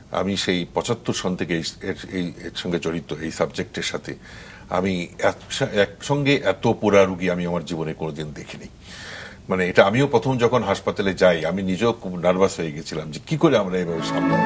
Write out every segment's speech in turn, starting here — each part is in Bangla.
আমি সেই ৭৫ সন থেকে এর সঙ্গে জড়িত, এই সাবজেক্টের সাথে। আমি একসঙ্গে এত পোড়া রুগী আমি আমার জীবনে কোনোদিন দেখিনি। মানে এটা আমিও প্রথম যখন হাসপাতালে যাই আমি নিজেও খুব নার্ভাস হয়ে গেছিলাম যে কি করে আমরা এভাবে সামলাবো।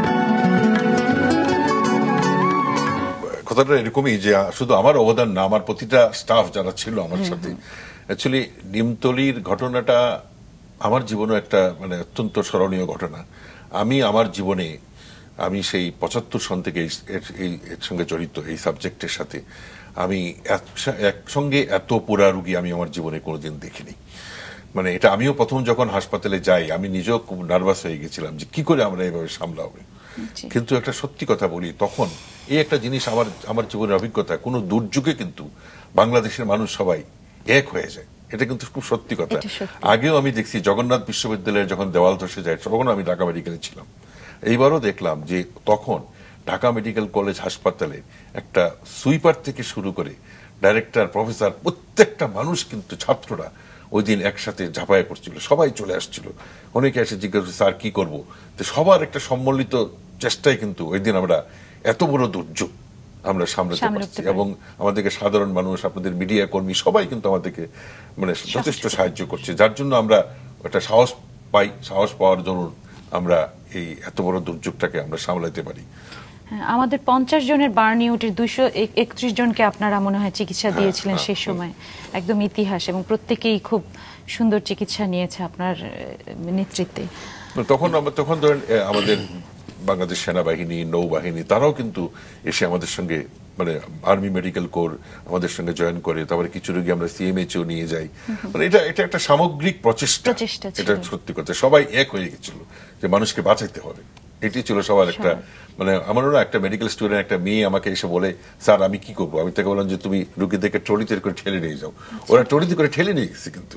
কথাটা এরকমই যে শুধু আমার অবদান না, আমার প্রতিটা স্টাফ যারা ছিল আমার সাথে। অ্যাকচুয়ালি নিমতলির ঘটনাটা আমার জীবনে একটা মানে অত্যন্ত স্মরণীয় ঘটনা। আমি আমার জীবনে আমি সেই ৭৫ সন থেকে এর সঙ্গে জড়িত, এই সাবজেক্টের সাথে। আমি একসঙ্গে এত পোড়া রুগী আমি আমার জীবনে কোনোদিন দেখিনি। মানে এটা আমিও প্রথম যখন হাসপাতালে যাই আমি নিজেও খুব নার্ভাস হয়ে গেছিলাম যে কি করে আমরা এভাবে সামলাবো। কিন্তু একটা সত্যি কথা বলি, তখন এই একটা জিনিস আমার জীবনের অভিজ্ঞতা, কোনো দুর্যোগে কিন্তু বাংলাদেশের মানুষ সবাই এক হয়ে যায়। এটা কিন্তু খুব সত্যি কথা। আগেও আমি দেখছি জগন্নাথ বিশ্ববিদ্যালয়ের যখন দেওয়াল ধসে যায় তখন আমি ঢাকা মেডিকেলে ছিলাম। এইবারও দেখলাম যে তখন ঢাকা মেডিকেল কলেজ হাসপাতালে একটা সুইপার থেকে শুরু করে ডাইরেক্টর, প্রফেসর, প্রত্যেকটা মানুষ কিন্তু, ছাত্ররা ওই দিন একসাথে ঝাঁপায় পড়ছিল, সবাই চলে আসছিল। অনেকে এসে জিজ্ঞাসা করছে স্যার কি করবো। তো সবার একটা সম্মিলিত চেষ্টায় কিন্তু ওই দিন আমরা এত বড় দুর্যোগ আমরা সামলাতে পারছি। এবং আমাদেরকে সাধারণ মানুষ, আপনাদের মিডিয়া কর্মী সবাই কিন্তু আমাদেরকে মানে যথেষ্ট সাহায্য করছে, যার জন্য আমরা একটা সাহস পাই। সাহস পাওয়ার জন্য আমরা এই এত বড় দুর্যোগটাকে আমরা সামলাতে পারি। আমাদের ৫০ জনের বার্ন ইউনিটের ২৩১ জনকে আপনারা মনে হয় চিকিৎসা দিয়েছিলেন সেই সময়, একদম ইতিহাস, এবং প্রত্যেকেই খুব সুন্দর চিকিৎসা নিয়েছে আপনার নেতৃত্বে। তখন ধরেন আমাদের বাংলাদেশ সেনাবাহিনী, নৌবাহিনী তারাও কিন্তু এসে আমাদের সঙ্গে, মানে আর্মি মেডিকেল কোর আমাদের সঙ্গে জয়েন করে। তারপরে কিছু রোগী আমরা সিএমএইচও নিয়ে যাই। মানে এটা একটা সামগ্রিক প্রচেষ্টা। এটা সত্যি কথা, সবাই এক হয়ে গেছিল যে মানুষকে বাঁচাইতে হবে। এটি ছিল সবার একটা, মানে আমারও না একটা মেডিকেল স্টুডেন্ট, একটা মেয়ে আমাকে এসে বলে স্যার আমি কি করবো। আমি তাকে বললাম যে তুমি রোগীদেরকে ট্রলিতে করে ঠেলে নিয়ে যাও। ওরা ট্রলিতে করে ঠেলে নিয়ে গেছে, কিন্তু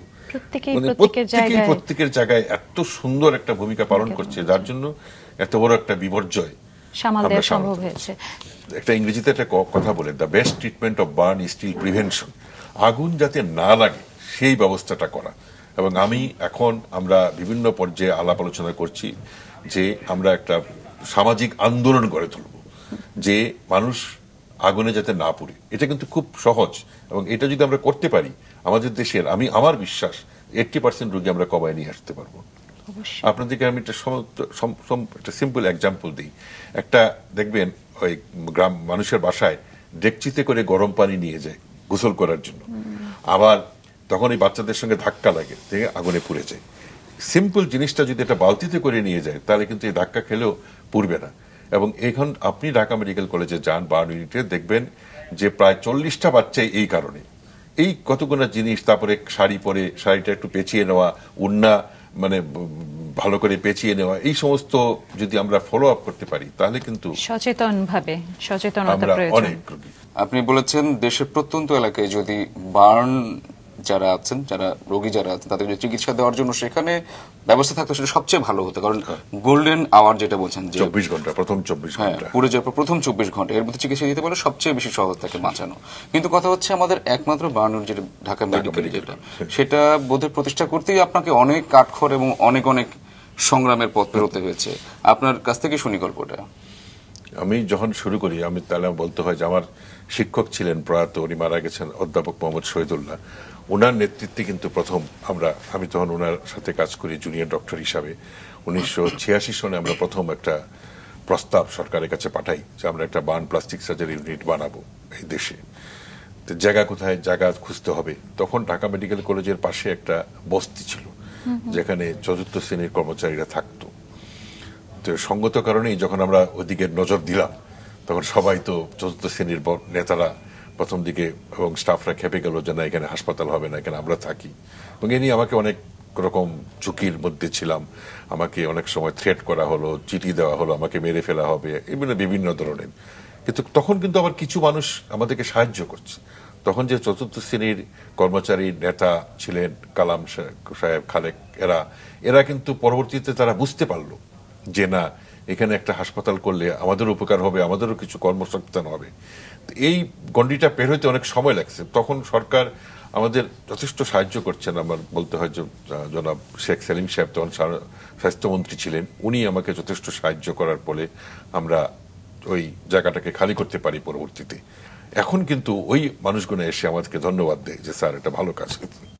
প্রত্যেকের জায়গায় এত সুন্দর একটা ভূমিকা পালন করছে, যার জন্য এত বড় একটা বিপর্যয় সামাল দেওয়া সম্ভব হয়েছে। একটা ইংরেজিতে একটা কথা বলে, the best treatment of burn is still prevention. আগুন যাতে না লাগে সেই ব্যবস্থাটা করা। এবং আমরা বিভিন্ন পর্যায়ে আলাপ আলোচনা করছি যে আমরা একটা সামাজিক আন্দোলন গড়ে তুলব, যে মানুষ আগুনে যাতে না পড়ে। এটা কিন্তু খুব সহজ, এবং এটা যদি আমরা করতে পারি আমাদের দেশের, আমার বিশ্বাস 80% রোগী আমরা কমায় নিয়ে আসতে পারবো। আপনাদেরকে আমি একটা সিম্পল এক্সাম্পল দিই। একটা দেখবেন ওই গ্রাম মানুষের বাসায় ডেকচিতে করে গরম পানি নিয়ে যায় গোসল করার জন্য, আবার তখন এই বাচ্চাদের সঙ্গে ধাক্কা লাগে, আগুনে পুড়ে যায়। সিম্পল জিনিসটা যদি একটা বালতিতে করে নিয়ে যায় তাহলে কিন্তু এই ধাক্কা খেলেও পুড়বে না। এবং এখন আপনি ঢাকা মেডিকেল কলেজে যান, বার্ন ইউনিটে দেখবেন যে প্রায় 40টা বাচ্চাই এই কারণে, এই কতগুলো জিনিস, তারপরে শাড়ি পরে শাড়িটা একটু পেঁচিয়ে নেওয়া, উন্না মানে ভালো করে পেঁচিয়ে নেওয়া, এই সমস্ত যদি আমরা ফলো আপ করতে পারি তাহলে কিন্তু সচেতনতা প্রয়োজন। অনেক রোগী, আপনি বলেছেন দেশের প্রত্যন্ত এলাকায় যদি বার্ন যারা আছেন, যারা রোগী যারা আছেন, তাদের যদি চিকিৎসা দেওয়ার জন্য সেখানে ব্যবস্থা থাকতো সেটা সবচেয়ে ভালো হতো। কারণ গোল্ডেন আওয়ার যেটা বলছেন যে 24 ঘন্টা, প্রথম 24 ঘন্টা পুরো যে প্রথম 24 ঘন্টা এর মধ্যে চিকিৎসা দিতে পারলে সবচেয়ে বেশি সহজ থাকে বাঁচানো। কিন্তু কথা হচ্ছে আমাদের একমাত্র বার্ন যেটা ঢাকা মেডিকেল, যেটা সেটা বোধহয় প্রতিষ্ঠা করতেই আপনাকে অনেক কাঠখড় এবং অনেক সংগ্রামের পথ পেরোতে হয়েছে। আপনার কাছ থেকে শুনি গল্পটা। আমি যখন শুরু করি, আমি তাহলে বলতে হয় যে আমার শিক্ষক ছিলেন প্রয়াত, উনি মারা গেছেন, অধ্যাপক মোহাম্মদ শহীদুল্লাহ। ওনার নেতৃত্বে কিন্তু আমি তখন ওনার সাথে কাজ করি জুনিয়র ডক্টর হিসাবে। 1986 সনে আমরা প্রথম একটা প্রস্তাব সরকারের কাছে পাঠাই যে আমরা একটা বার্ন প্লাস্টিক সার্জারি ইউনিট বানাবো এই দেশে। তো জায়গা কোথায়, জায়গা খুঁজতে হবে। তখন ঢাকা মেডিকেল কলেজের পাশে একটা বস্তি ছিল যেখানে 4র্থ শ্রেণীর কর্মচারীরা থাকতো। তো সঙ্গত কারণেই যখন আমরা ওদিকে নজর দিলাম তখন সবাই তো 4র্থ শ্রেণীর নেতারা প্রথম দিকে এবং স্টাফরা খেপে গেল যে না, এখানে হাসপাতাল হবে না, এখানে আমরা থাকি। এবং এ নিয়ে আমাকে অনেক রকম ঝুঁকির মধ্যে ছিলাম। আমাকে অনেক সময় থ্রেট করা হলো, চিঠি দেওয়া হলো, আমাকে মেরে ফেলা হবে, বিভিন্ন ধরনের। কিন্তু তখন কিন্তু আবার কিছু মানুষ আমাদেরকে সাহায্য করছে। তখন যে 4র্থ শ্রেণীর কর্মচারী নেতা ছিলেন কালাম সাহেব, খালেক, এরা কিন্তু পরবর্তীতে তারা বুঝতে পারলো যে না, এখানে একটা হাসপাতাল করলে আমাদের উপকার হবে, আমাদেরও কিছু কর্মসংস্থান হবে। এই গণ্ডিটা পের হইতে অনেক সময় লাগছে। তখন সরকার আমাদের যথেষ্ট সাহায্য করছেন। আমার বলতে হয় যে জনাব শেখ সেলিম সাহেব তখন স্বাস্থ্যমন্ত্রী ছিলেন, উনি আমাকে যথেষ্ট সাহায্য করার ফলে আমরা ওই জায়গাটাকে খালি করতে পারি পরবর্তীতে। এখন কিন্তু ওই মানুষগুলো এসে আমাদেরকে ধন্যবাদ দেয় যে স্যার এটা ভালো কাজ।